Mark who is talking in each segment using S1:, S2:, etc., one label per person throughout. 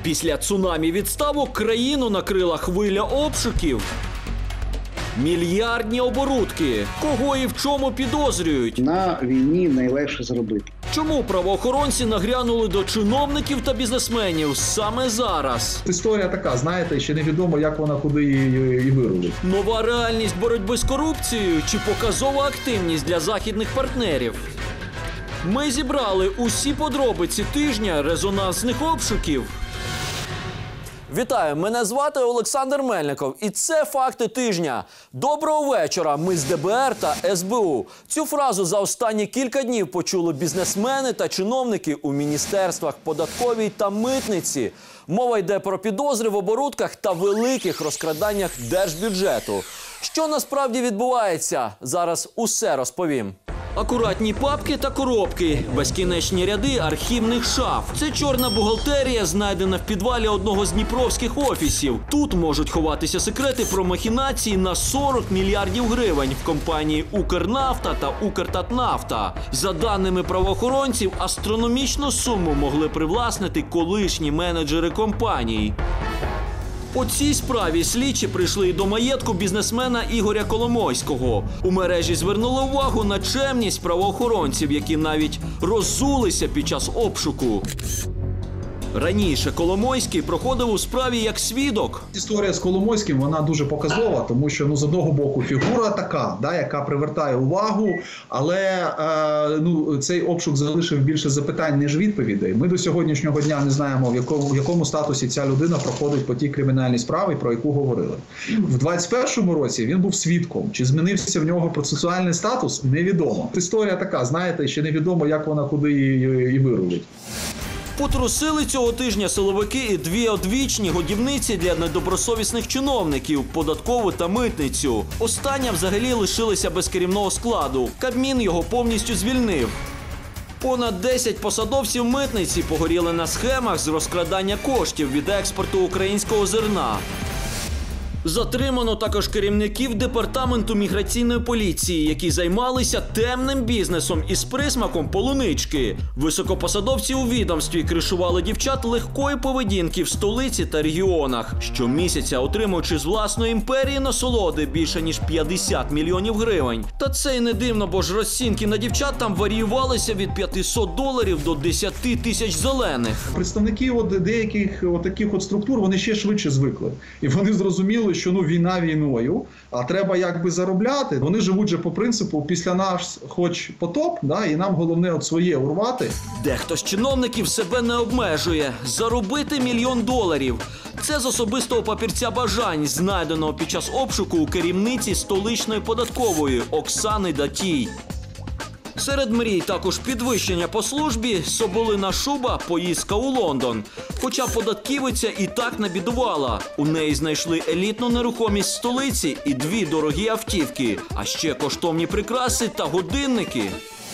S1: Після цунамі відставок країну накрила хвиля обшуків. Мільярдні оборудки. Кого і в чому підозрюють?
S2: На війні найлегше заробити.
S1: Чому правоохоронці нагрянули до чиновників та бізнесменів саме зараз?
S3: Історія така, знаєте, ще невідомо, як вона куди і вирулить.
S1: Нова реальність боротьби з корупцією чи показова активність для західних партнерів? Ми зібрали усі подробиці тижня резонансних обшуків. Вітаю, мене звати Олександр Мельников, і це «Факти тижня». Доброго вечора, ми з ДБР та СБУ. Цю фразу за останні кілька днів почули бізнесмени та чиновники у міністерствах податковій та митниці. Мова йде про підозри в оборудках та великих розкраданнях держбюджету. Що насправді відбувається? Зараз усе розповім. Акуратні папки та коробки, безкінечні ряди архівних шаф. Це чорна бухгалтерія, знайдена в підвалі одного з дніпровських офісів. Тут можуть ховатися секрети про махінації на 40 мільярдів гривень в компанії «Укрнафта» та «Укртатнафта». За даними правоохоронців, астрономічну суму могли привласнити колишні менеджери компаній. У цій справі слідчі прийшли і до маєтку бізнесмена Ігоря Коломойського. У мережі звернули увагу на чемність правоохоронців, які навіть роззулися під час обшуку. Раніше Коломойський проходив у справі як свідок.
S3: Історія з Коломойським, вона дуже показова, тому що, з одного боку, фігура така, яка привертає увагу, але цей обшук залишив більше запитань, ніж відповідей. Ми до сьогоднішнього дня не знаємо, в якому статусі ця людина проходить по тій кримінальній справі, про яку говорили. В 2021 році він був свідком. Чи змінився в нього процесуальний статус? Невідомо. Історія така, знаєте, ще невідомо, як вона куди і вирулить.
S1: Потрусили цього тижня силовики і дві одвічні годівниці для недобросовісних чиновників – податкову та митницю. Остання взагалі лишилася без керівного складу. Кабмін його повністю звільнив. Понад 10 посадовців митниці погоріли на схемах з розкрадання коштів від експорту українського зерна. Затримано також керівників департаменту міграційної поліції, які займалися темним бізнесом із присмаком полунички. Високопосадовці у відомстві кришували дівчат легкої поведінки в столиці та регіонах, щомісяця отримуючи з власної імперії насолоди більше ніж 50 мільйонів гривень. Та це й не дивно, бо ж розцінки на дівчат там варіювалися від $500 до 10 тисяч зелених.
S3: Представники деяких таких структур, вони ще швидше звикли. І вони зрозуміли, що війна війною, а треба якби заробляти. Вони живуть же по принципу після нас хоч потоп, і нам головне своє урвати.
S1: Дехто з чиновників себе не обмежує. Заробити $1 мільйон. Це з особистого папірця бажань, знайденого під час обшуку у керівниці столичної податкової Оксани Датій. Серед мрій також підвищення по службі, соболина шуба, поїздка у Лондон. Хоча податківиця і так не бідувала. У неї знайшли елітну нерухомість столиці і 2 дорогі автівки, а ще коштовні прикраси та годинники.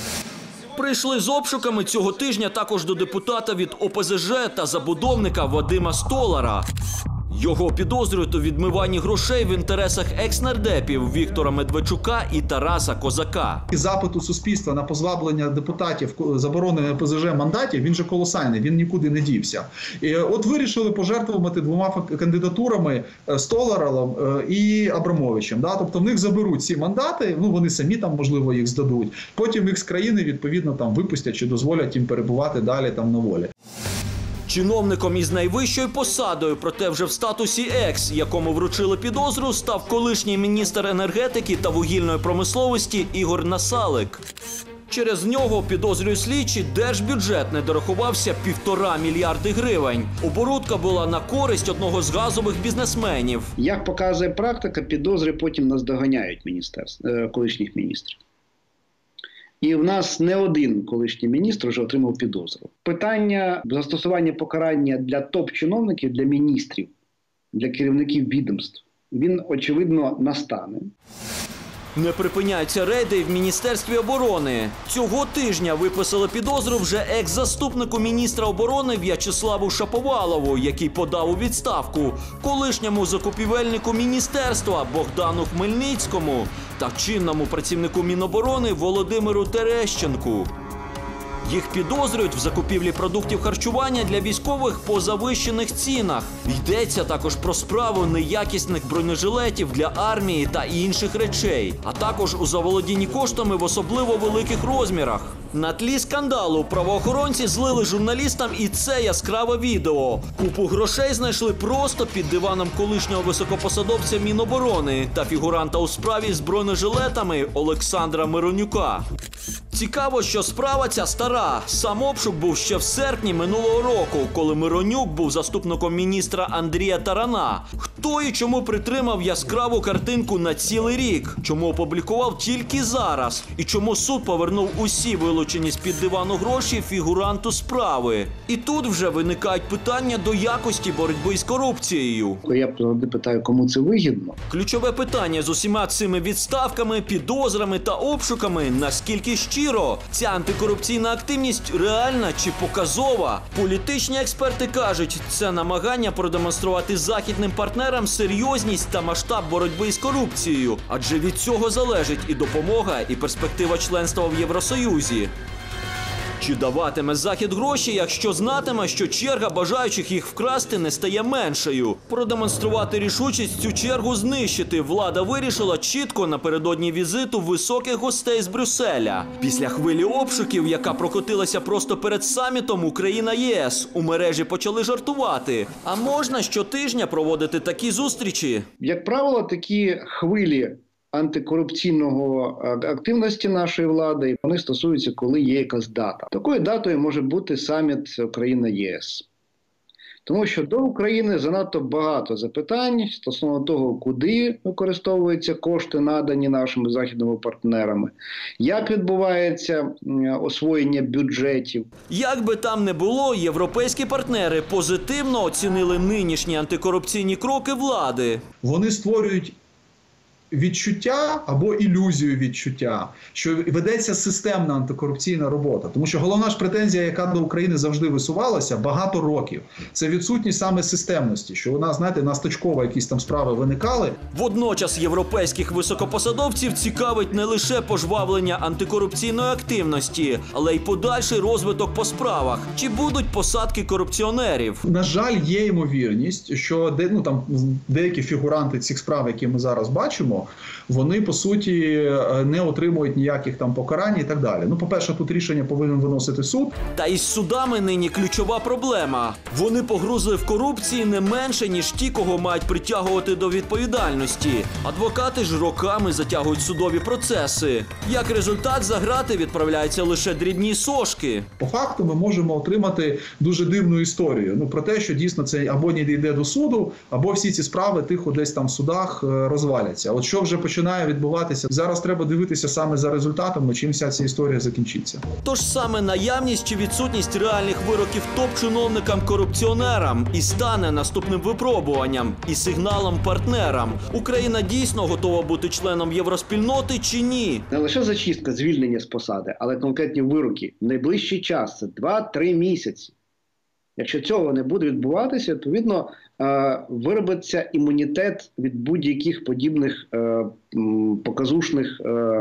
S1: Прийшли з обшуками цього тижня також до депутата від ОПЗЖ та забудовника Вадима Столара. Його підозрюють у відмиванні грошей в інтересах екс-нардепів Віктора Медведчука і Тараса Козака.
S3: Запиту суспільства на позбавлення депутатів заборонених ОПЗЖ мандатів, він же колосальний, він нікуди не дівся. І от вирішили пожертвувати 2 кандидатурами Столаром і Абрамовичем. Тобто в них заберуть ці мандати, вони самі там, можливо, їх здадуть. Потім їх з країни, відповідно, там випустять чи дозволять їм перебувати далі там на волі.
S1: Чиновником із найвищою посадою, проте вже в статусі екс, якому вручили підозру, став колишній міністр енергетики та вугільної промисловості Ігор Насалик. Через нього, підозрюють слідчі, держбюджет не дорахувався 1,5 мільярди гривень. Оборудка була на користь одного з газових бізнесменів.
S2: Як показує практика, підозри потім наздоганяють колишніх міністрів. І в нас не один колишній міністр вже отримав підозру. Питання застосування покарання для топ-чиновників, для міністрів, для керівників відомств, він, очевидно, настане.
S1: Не припиняються рейди в Міністерстві оборони. Цього тижня виписали підозру вже екс-заступнику міністра оборони В'ячеславу Шаповалову, який подав у відставку, колишньому закупівельнику міністерства Богдану Хмельницькому та чинному працівнику Міноборони Володимиру Терещенку. Їх підозрюють в закупівлі продуктів харчування для військових по завищених цінах. Йдеться також про справу неякісних бронежилетів для армії та інших речей, а також у заволодінні коштами в особливо великих розмірах. На тлі скандалу правоохоронці злили журналістам і це яскраве відео. Купу грошей знайшли просто під диваном колишнього високопосадовця Міноборони та фігуранта у справі з бронежилетами Олександра Миронюка. Цікаво, що справа ця стара. Сам обшук був ще в серпні минулого року, коли Миронюк був заступником міністра Андрія Тарана. Хто і чому притримав яскраву картинку на цілий рік? Чому опублікував тільки зараз? І чому суд повернув усі вилучені з-під дивану гроші фігуранту справи? І тут вже виникають питання до якості боротьби з корупцією.
S2: Я завжди питаю, кому це вигідно.
S1: Ключове питання з усіма цими відставками, підозрами та обшуками – наскільки щиро ця антикорупційна активність реальна чи показова? Політичні експерти кажуть, це намагання продемонструвати західним партнерам серйозність та масштаб боротьби з корупцією. Адже від цього залежить і допомога, і перспектива членства в Євросоюзі. Чи даватиме Захід гроші, якщо знатиме, що черга бажаючих їх вкрасти не стає меншою? Продемонструвати рішучість цю чергу знищити влада вирішила чітко напередодні візиту високих гостей з Брюсселя. Після хвилі обшуків, яка прокотилася просто перед самітом Україна-ЄС, у мережі почали жартувати. А можна щотижня проводити такі зустрічі?
S2: Як правило, такі хвилі антикорупційного активності нашої влади, вони стосуються, коли є якась дата. Такою датою може бути саміт Україна-ЄС. Тому що до України занадто багато запитань стосовно того, куди використовуються кошти, надані нашими західними партнерами, як відбувається освоєння бюджетів.
S1: Як би там не було, європейські партнери позитивно оцінили нинішні антикорупційні кроки влади.
S3: Вони створюють відчуття або ілюзію відчуття, що ведеться системна антикорупційна робота. Тому що головна ж претензія, яка до України завжди висувалася багато років, це відсутність саме системності, що у нас, знаєте, насточково якісь там справи виникали.
S1: Водночас європейських високопосадовців цікавить не лише пожвавлення антикорупційної активності, але й подальший розвиток по справах. Чи будуть посадки корупціонерів?
S3: На жаль, є ймовірність, що деякі фігуранти цих справ, які ми зараз бачимо, вони, по суті, не отримують ніяких там покарань і так далі. Ну, по-перше, тут рішення повинен виносити суд.
S1: Та із судами нині ключова проблема. Вони погрузли в корупції не менше, ніж ті, кого мають притягувати до відповідальності. Адвокати ж роками затягують судові процеси. Як результат, за грати відправляються лише дрібні сошки.
S3: По факту ми можемо отримати дуже дивну історію. Про те, що дійсно це або не дійде до суду, або всі ці справи тихо десь там в судах розваляться. От що вже починає відбуватися, зараз треба дивитися саме за результатами, чим вся ця історія закінчиться.
S1: Тож саме наявність чи відсутність реальних вироків топ-чиновникам-корупціонерам і стане наступним випробуванням і сигналом партнерам. Україна дійсно готова бути членом євроспільноти чи ні?
S2: Не лише зачистка, звільнення з посади, але конкретні вироки. В найближчий час – це 2-3 місяці. Якщо цього не буде відбуватися, то, відповідно, виробиться імунітет від будь-яких подібних показушних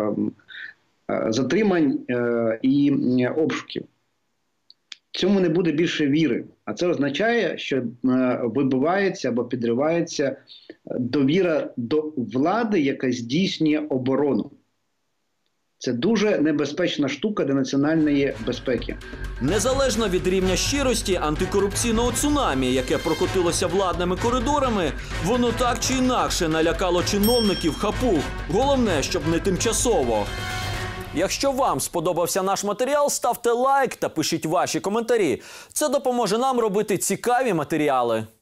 S2: затримань і обшуків. Цьому не буде більше віри. А це означає, що вибивається або підривається довіра до влади, яка здійснює оборону. Це дуже небезпечна штука для національної безпеки.
S1: Незалежно від рівня щирості антикорупційного цунамі, яке прокотилося владними коридорами, воно так чи інакше налякало чиновників хапуг. Головне, щоб не тимчасово. Якщо вам сподобався наш матеріал, ставте лайк та пишіть ваші коментарі. Це допоможе нам робити цікаві матеріали.